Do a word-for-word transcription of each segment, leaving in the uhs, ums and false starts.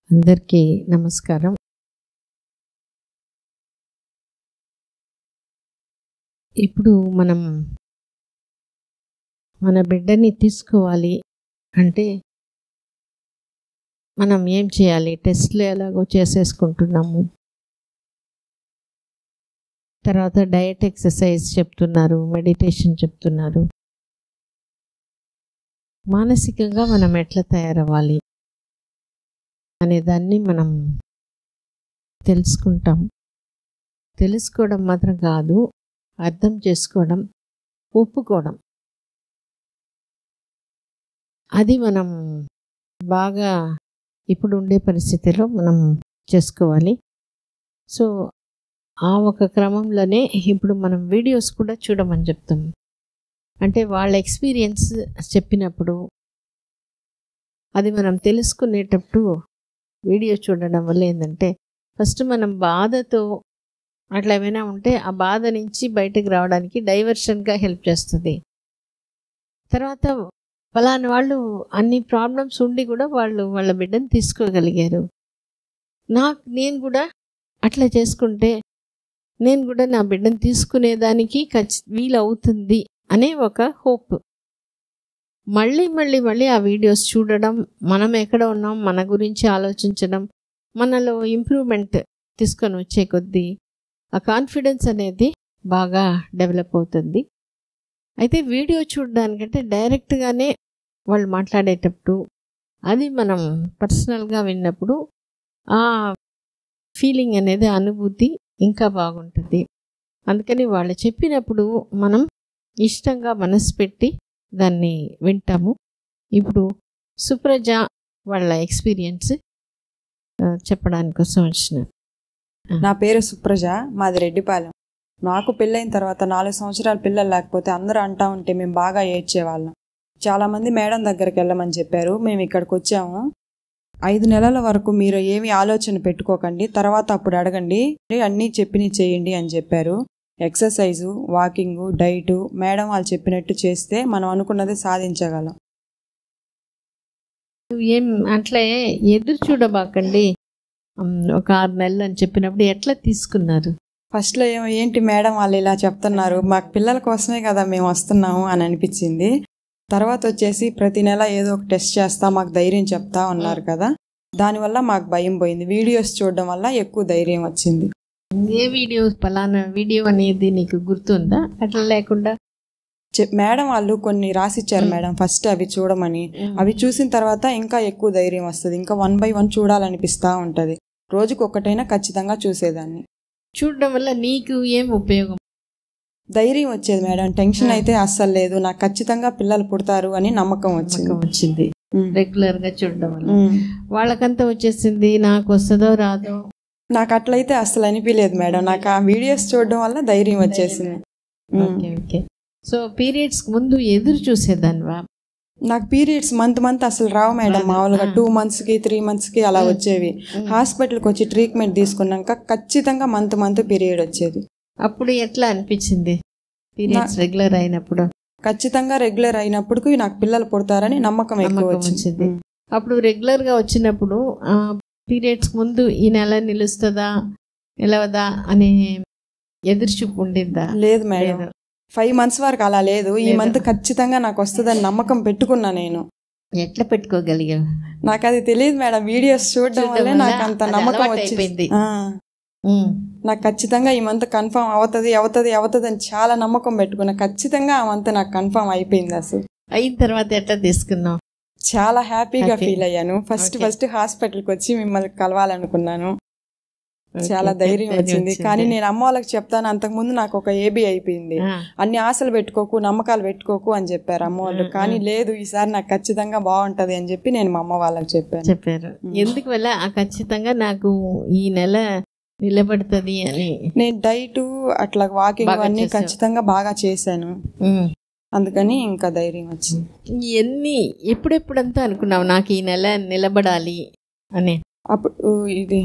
అందరికీ నమస్కారం. ఇప్పుడు మనం మన బిడ్డని తీసుకోవాలి అంటే మనం ఏం చేయాలి? టెస్ట్లు ఎలాగో చేసేసుకుంటున్నాము. తర్వాత డయట్, ఎక్సర్సైజ్ చెప్తున్నారు, మెడిటేషన్ చెప్తున్నారు. మానసికంగా మనం ఎట్లా తయారవ్వాలి అనే దాన్ని మనం తెలుసుకుంటాం. తెలుసుకోవడం మాత్రం కాదు, అర్థం చేసుకోవడం, ఒప్పుకోవడం. అది మనం బాగా ఇప్పుడు ఉండే పరిస్థితిలో మనం చేసుకోవాలి. సో ఆ ఒక క్రమంలోనే ఇప్పుడు మనం వీడియోస్ కూడా చూడమని చెప్తాం. అంటే వాళ్ళ ఎక్స్పీరియన్స్ చెప్పినప్పుడు అది మనం తెలుసుకునేటప్పుడు వీడియో చూడడం వల్ల ఏంటంటే ఫస్ట్ మనం బాధతో అట్లా ఏమైనా ఉంటే ఆ బాధ నుంచి బయటకు రావడానికి డైవర్షన్గా హెల్ప్ చేస్తుంది. తర్వాత ఫలానా వాళ్ళు అన్ని ప్రాబ్లమ్స్ ఉండి కూడా వాళ్ళు వాళ్ళ బిడ్డను తీసుకోగలిగారు. నాకు నేను కూడా అట్లా చేసుకుంటే నేను కూడా నా బిడ్డను తీసుకునేదానికి ఖచ్చి వీలవుతుంది అనే ఒక హోప్. మళ్ళీ మళ్ళీ మళ్ళీ ఆ వీడియోస్ చూడడం, మనం ఎక్కడ ఉన్నాం మన గురించి ఆలోచించడం, మనలో ఇంప్రూవ్మెంట్ తీసుకొని వచ్చే కొద్దీ ఆ కాన్ఫిడెన్స్ అనేది బాగా డెవలప్ అవుతుంది. అయితే వీడియో చూడడానికంటే డైరెక్ట్గానే వాళ్ళు మాట్లాడేటప్పుడు అది మనం పర్సనల్గా విన్నప్పుడు ఆ ఫీలింగ్ అనేది, అనుభూతి ఇంకా బాగుంటుంది. అందుకని వాళ్ళు చెప్పినప్పుడు మనం ఇష్టంగా మనసు పెట్టి దాన్ని వింటాము. ఇప్పుడు సుప్రజ వాళ్ళ ఎక్స్పీరియన్స్ చెప్పడానికి కోసం వచ్చినారు. నా పేరు సుప్రజ, మాది రెడ్డిపాలెం. నాకు పెళ్ళైన తర్వాత నాలుగు సంవత్సరాల పిల్లలు లేకపోతే అందరూ అంటా ఉంటే మేము బాగా ఏడ్చేవాళ్ళం. చాలామంది మేడం దగ్గరికి వెళ్ళమని చెప్పారు. మేము ఇక్కడికి వచ్చాము. ఐదు నెలల వరకు మీరు ఏమి ఆలోచన పెట్టుకోకండి, తర్వాత అప్పుడు అడగండి, అన్నీ చెప్పినవి చేయండి అని చెప్పారు. ఎక్సర్సైజు, వాకింగు, డైటు మేడం వాళ్ళు చెప్పినట్టు చేస్తే మనం అనుకున్నది సాధించగలం. ఏం అట్లే ఎదురు చూడబాకండి. ఒక ఆరు నెలలు అని చెప్పినప్పుడు ఎట్లా తీసుకున్నారు? ఫస్ట్లో ఏమో ఏంటి మేడం వాళ్ళు ఇలా చెప్తున్నారు, మాకు పిల్లల కోసమే కదా మేము వస్తున్నాము అని అనిపించింది. తర్వాత వచ్చేసి ప్రతి నెల ఏదో ఒక టెస్ట్ చేస్తా, మాకు ధైర్యం చెప్తా ఉన్నారు కదా, దానివల్ల మాకు భయం పోయింది. వీడియోస్ చూడడం వల్ల ఎక్కువ ధైర్యం వచ్చింది. ఏ వీడియో, పలానా వీడియో అనేది నీకు గుర్తుందా? అట్లా లేకుండా మేడం వాళ్ళు కొన్ని రాసిచ్చారు మేడం, ఫస్ట్ అవి చూడమని. అవి చూసిన తర్వాత ఇంకా ఎక్కువ ధైర్యం వస్తుంది, ఇంకా వన్ బై వన్ చూడాలనిపిస్తూ ఉంటుంది. రోజుకు ఒక్కటైనా ఖచ్చితంగా చూసేదాన్ని. చూడడం వల్ల నీకు ఏం ఉపయోగం? ధైర్యం వచ్చేది మేడం, టెన్షన్ అయితే అస్సలు లేదు. నాకు ఖచ్చితంగా పిల్లలు పుడతారు అని నమ్మకం వచ్చింది వచ్చింది రెగ్యులర్ గా చూడడం వల్ల. వాళ్ళకంతా వచ్చేసింది, నాకు వస్తుందో రాదో. నాకు అట్లయితే అస్సలు అనిపించలేదు మేడం, నాకు ఆ వీడియోస్ చూడడం వల్ల ధైర్యం వచ్చేసింది. సో పీరియడ్స్ ముందు ఎదురు చూసేదానివా? నాకు పీరియడ్స్ మంత్ మంత్ అసలు రావు మేడం. మామూలుగా టూ మంత్స్ కి త్రీ మంత్స్ కి అలా వచ్చేవి. హాస్పిటల్కి వచ్చి ట్రీట్మెంట్ తీసుకున్నాక ఖచ్చితంగా మంత్ మంత్ పీరియడ్ వచ్చేది. అప్పుడు ఎట్లా అనిపించింది పీరియడ్స్ రెగ్యులర్ అయినప్పుడు? ఖచ్చితంగా రెగ్యులర్ అయినప్పుడు నాకు పిల్లలు పుడతారని నమ్మకం ఎక్కువ వచ్చింది. అప్పుడు రెగ్యులర్ గా వచ్చినప్పుడు పీరియడ్స్ ముందు ఈ నెల నిలుస్తుందా నిలవదా అనే ఎదురు చూపు ఉండిందా? లేదు మేడం, ఫైవ్ మంత్స్ వరకు అలా లేదు. ఈ మంత్ ఖచ్చితంగా నాకు వస్తుందని నమ్మకం పెట్టుకున్నా నేను. ఎట్లా పెట్టుకోగలిగా? నాకు అది తెలియదు మేడం, వీడియోస్ చూడడం వల్లే నాకు అంత నమ్మకం వచ్చింది. నాకు ఖచ్చితంగా ఈ మంత్ కన్ఫర్మ్ అవుతుంది అవుతుంది అవుతుంది అని చాలా నమ్మకం పెట్టుకున్నా. ఖచ్చితంగా ఆ మంత్ నాకు కన్ఫర్మ్ అయిపోయింది. అసలు అయిన తర్వాత ఎట్లా తీసుకున్నావు? చాలా హ్యాపీగా ఫీల్ అయ్యాను. ఫస్ట్ ఫస్ట్ హాస్పిటల్కి వచ్చి మిమ్మల్ని కలవాలనుకున్నాను. చాలా ధైర్యం వచ్చింది. కానీ నేను అమ్మ వాళ్ళకి చెప్తాను, అంతకుముందు నాకు ఒక ఏబీ అయిపోయింది, అన్ని ఆశలు పెట్టుకోకు, నమ్మకాలు పెట్టుకోకు అని చెప్పారు అమ్మ వాళ్ళు. కానీ లేదు, ఈసారి నాకు ఖచ్చితంగా బాగుంటది అని చెప్పి నేను మా అమ్మ వాళ్ళకి చెప్పాను. చెప్పారు ఎందుకు వల్ల ఖచ్చితంగా నాకు ఈ నెల నిలబడుతుంది అని? నేను డైట్ అట్లా వాకింగ్ అన్ని ఖచ్చితంగా బాగా చేశాను, అందుకని ఇంకా ధైర్యం వచ్చింది. ఎన్ని ఎప్పుడెప్పుడంతా అనుకున్నావు నాకు ఈ నెల నిలబడాలి అని? అప్పుడు ఇది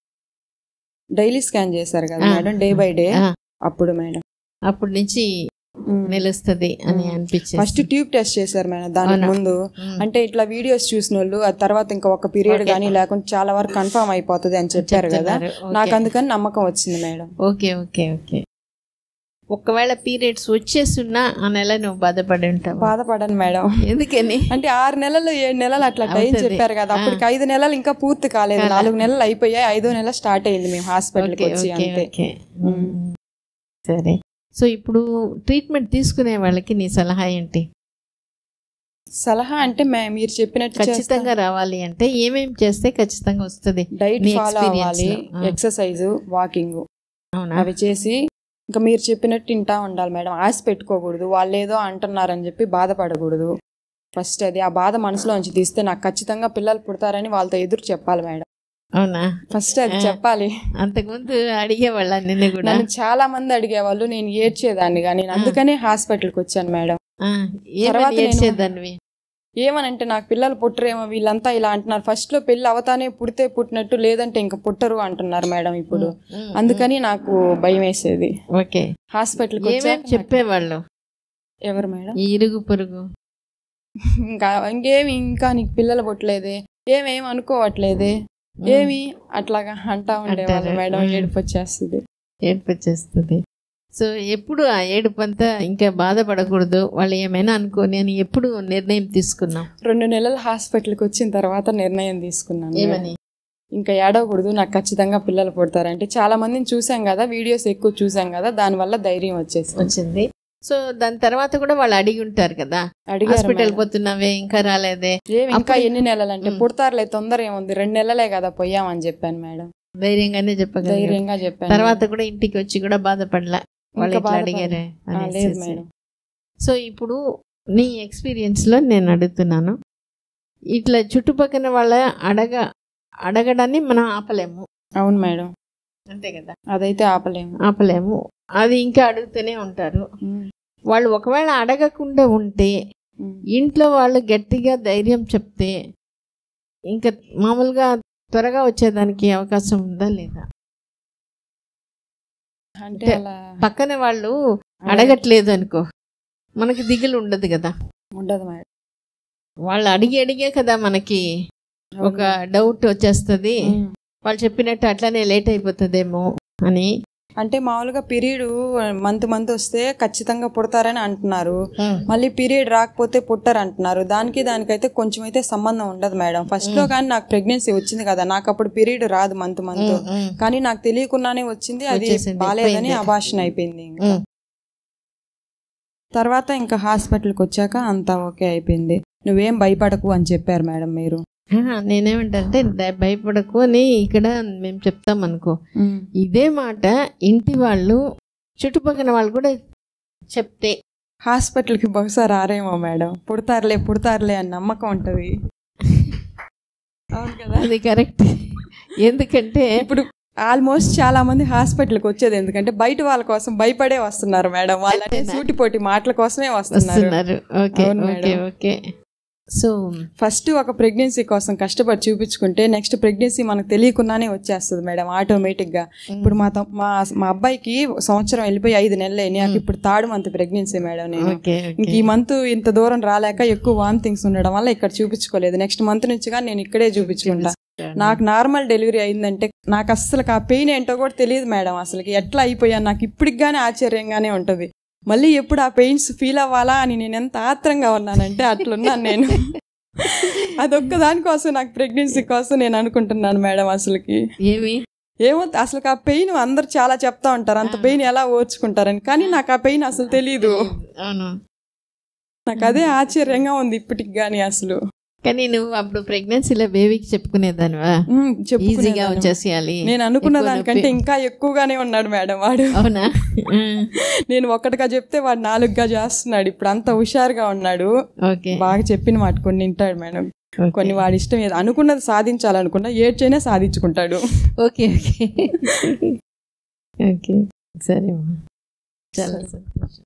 డైలీ స్కాన్ చేశారు కదా మేడం, డే బై డే. అప్పుడు మేడం అప్పటి నుంచి నిలుస్తుంది అని అనిపించింది. ఫస్ట్ ట్యూబ్ టెస్ట్ చేశారు మేడం దానికి ముందు. అంటే ఇట్లా వీడియోస్ చూసిన వాళ్ళు ఆ తర్వాత ఇంకా ఒక పీరియడ్ కానీ లేకుంటే చాలా వరకు కన్ఫర్మ్ అయిపోతుంది అని చెప్పారు కదా, నాకు అందుకని నమ్మకం వచ్చింది మేడం. ఓకే ఓకే ఓకే ఒకవేళ పీరియడ్స్ వచ్చేస్తున్నా ఆ నెల నువ్వు బాధపడి ఉంటావు? బాధపడను మేడం. ఎందుకని అంటే ఆరు నెలలు ఏడు నెలలు అట్లా టైం చెప్పారు కదా, అప్పటికి ఐదు నెలలు ఇంకా పూర్తి కాలేదు, నాలుగు నెలలు అయిపోయాయి, ఐదో నెల స్టార్ట్ అయింది మేము హాస్పిటల్కి వచ్చి. అంతే. సరే, సో ఇప్పుడు ట్రీట్మెంట్ తీసుకునే వాళ్ళకి నీ సలహా ఏంటి? సలహా అంటే మీరు చెప్పినట్టు ఖచ్చితంగా రావాలి అంటే ఏమేమి చేస్తే ఖచ్చితంగా వస్తుంది? డైట్ ఫాలో అవ్వాలి, ఎక్సర్సైజ్, వాకింగ్ అవి చేసి ఇంకా మీరు చెప్పినట్టు తింటా ఉండాలి మేడం. ఆశ పెట్టుకోకూడదు, వాళ్ళు ఏదో అంటున్నారని చెప్పి బాధపడకూడదు. ఫస్ట్ అది ఆ బాధ మనసులోంచి తీస్తే నాకు ఖచ్చితంగా పిల్లలు పుడతారని వాళ్ళతో ఎదురు చెప్పాలి మేడం. అవునా? ఫస్ట్ అది చెప్పాలి. అంతకుముందు అడిగేవాళ్ళ నిన్ను కూడా? నన్ను చాలా మంది అడిగేవాళ్ళు, నేను ఏడ్చేదాన్ని కానీ అందుకనే హాస్పిటల్కి వచ్చాను మేడం. ఏడ్చేదాన్ని ఏమనంటే నాకు పిల్లలు పుట్టరేమో వీళ్ళంతా ఇలా అంటున్నారు, ఫస్ట్ లో పెళ్లి అవతానే పుడితే పుట్టినట్టు లేదంటే ఇంకా పుట్టరు అంటున్నారు మేడం ఇప్పుడు. అందుకని నాకు భయం వేసేది. ఓకే, హాస్పిటల్కి వచ్చాక చెప్పేవాళ్ళు ఎవరు మేడం? ఇరుగు పొరుగు ఇంకా ఇంకేమి ఇంకా నీకు పిల్లలు పుట్టలేదే, ఏమేం అనుకోవట్లేదే, ఏమి అట్లాగా అంటా ఉండేవాళ్ళు మేడం. ఏడుపు వచ్చేస్తుంది. ఏడుపు వచ్చేస్తుంది. సో ఎప్పుడు ఆ ఏడుపు అంతా ఇంకా బాధపడకూడదు, వాళ్ళు ఏమైనా అనుకోని అని ఎప్పుడు నిర్ణయం తీసుకున్నాం? రెండు నెలలు హాస్పిటల్కి వచ్చిన తర్వాత నిర్ణయం తీసుకున్నాను. ఏమని? ఇంకా ఏడవకూడదు, నాకు ఖచ్చితంగా పిల్లలు పుడతారంటే చాలా మందిని చూసాం కదా, వీడియోస్ ఎక్కువ చూసాం కదా, దానివల్ల ధైర్యం వచ్చేసి వచ్చింది. సో దాని తర్వాత కూడా వాళ్ళు అడిగి ఉంటారు కదా, హాస్పిటల్ పోతున్నావే ఇంకా రాలేదే, ఇంకా ఎన్ని నెలలు అంటే పుడతారులే తొందర ఏముంది, రెండు నెలలే కదా పోయామని చెప్పాను మేడం. ధైర్యంగానే చెప్పగలను. ధైర్యంగా చెప్పాను. తర్వాత కూడా ఇంటికి వచ్చి కూడా బాధపడలా వాళ్ళు ఇట్లా అడిగారే అనేసి. సో ఇప్పుడు నీ ఎక్స్పీరియన్స్ లో నేను అడుగుతున్నాను, ఇట్లా చుట్టుపక్కల వాళ్ళ అడగ అడగడాన్ని మనం ఆపలేము. అవును మేడం, అంతే కదా, అదైతే ఆపలేము ఆపలేము అది ఇంకా అడుగుతూనే ఉంటారు. వాళ్ళు ఒకవేళ అడగకుండా ఉంటే ఇంట్లో వాళ్ళు గట్టిగా ధైర్యం చెప్తే ఇంకా మామూలుగా త్వరగా వచ్చేదానికి అవకాశం ఉందా లేదా? అంటే పక్కన వాళ్ళు అడగట్లేదు అనుకో, మనకి దిగులు ఉండదు కదా. ఉండదు మేడం, వాళ్ళు అడిగి అడిగే కదా మనకి ఒక డౌట్ వచ్చేస్తుంది, వాళ్ళు చెప్పినట్టు అట్లానే లేట్ అయిపోతుందేమో అని. అంటే మామూలుగా పీరియడ్ మంత్ మంత్ వస్తే ఖచ్చితంగా పుడతారని అంటున్నారు, మళ్ళీ పీరియడ్ రాకపోతే పుట్టరు అంటున్నారు. దానికి దానికైతే కొంచెం అయితే సంబంధం ఉండదు మేడం. ఫస్ట్ లో కానీ నాకు ప్రెగ్నెన్సీ వచ్చింది కదా, నాకు అప్పుడు పీరియడ్ రాదు మంత్ మంత్, కానీ నాకు తెలియకుండానే వచ్చింది, అది బాలేదని అబార్షన్ అయిపోయింది. ఇంకా తర్వాత ఇంకా హాస్పిటల్కి వచ్చాక అంతా ఓకే అయిపోయింది. నువ్వేం భయపడకు అని చెప్పారు మేడం మీరు. నేనేమంటే భయపడకు అని ఇక్కడ మేము చెప్తాం అనుకో, ఇదే మాట ఇంటి వాళ్ళు చుట్టుపక్కల వాళ్ళు కూడా చెప్తే హాస్పిటల్కి బహుశా రారేమో మేడం. పుడతారులే పుడతారులే అని నమ్మకం ఉంటుంది. అవును కదా, అది కరెక్ట్. ఎందుకంటే ఇప్పుడు ఆల్మోస్ట్ చాలా మంది హాస్పిటల్కి వచ్చేది ఎందుకంటే బయట వాళ్ళ కోసం భయపడే వస్తున్నారు మేడం, వాళ్ళంటే సూటిపోటి మాటల కోసమే వస్తున్నారు. Okay okay okay so first ఒక ప్రెగ్నెన్సీ కోసం కష్టపడి చూపించుకుంటే నెక్స్ట్ ప్రెగ్నెన్సీ మనకు తెలియకుండానే వచ్చేస్తుంది మేడం ఆటోమేటిక్గా. ఇప్పుడు మా మా మా అబ్బాయికి సంవత్సరం వెళ్ళిపోయి ఐదు నెలలే, నాకు ఇప్పుడు థర్డ్ మంత్ ప్రెగ్నెన్సీ మేడం. నేను ఇంక ఈ మంత్ ఇంత దూరం రాలేక ఎక్కువ వామిటింగ్స్ ఉండడం వల్ల ఇక్కడ చూపించుకోలేదు. నెక్స్ట్ మంత్ నుంచి కానీ నేను ఇక్కడే చూపించుకుంటా. నాకు నార్మల్ డెలివరీ అయిందంటే నాకు అసలు ఆ పెయిన్ ఏంటో కూడా తెలియదు మేడం. అసలుకి ఎట్లా అయిపోయాను నాకు ఇప్పటికి కానీ ఆశ్చర్యంగానే ఉంటుంది. మళ్ళీ ఎప్పుడు ఆ పెయిన్స్ ఫీల్ అవ్వాలా అని నేను ఎంత ఆత్రంగా ఉన్నానంటే అట్లున్నాను నేను. అదొక్క దానికోసం నాకు ప్రెగ్నెన్సీ కోసం నేను అనుకుంటున్నాను మేడం. అసలుకి ఏమి ఏమో అసలు ఆ పెయిన్ అందరు చాలా చెప్తా ఉంటారు, అంత పెయిన్ ఎలా ఓర్చుకుంటారని, కానీ నాకు ఆ పెయిన్ అసలు తెలీదు. నాకు అదే ఆశ్చర్యంగా ఉంది ఇప్పటికి కానీ అసలు. కానీ నువ్వు అప్పుడు ప్రెగ్నెన్సీలో బేబీకి చెప్పుకునేదానివా? ఈజీగా వచ్చేసేయాలి. నేను అనుకున్న దానికంటే ఇంకా ఎక్కువగానే ఉన్నాడు మేడం వాడు. అవునా? నేను ఒక్కటిగా చెప్తే వాడు నాలుగుగా చేస్తున్నాడు. ఇప్పుడు అంత హుషారుగా ఉన్నాడు. బాగా చెప్పిన మాట కొన్ని వింటాడు మేడం. కొన్ని వాడి ఇష్టం ఏదో అనుకున్నది సాధించాలనుకున్నా ఏడ్చైనా సాధించుకుంటాడు. ఓకే ఓకే ఓకే సరే, చాలా సంతోషం.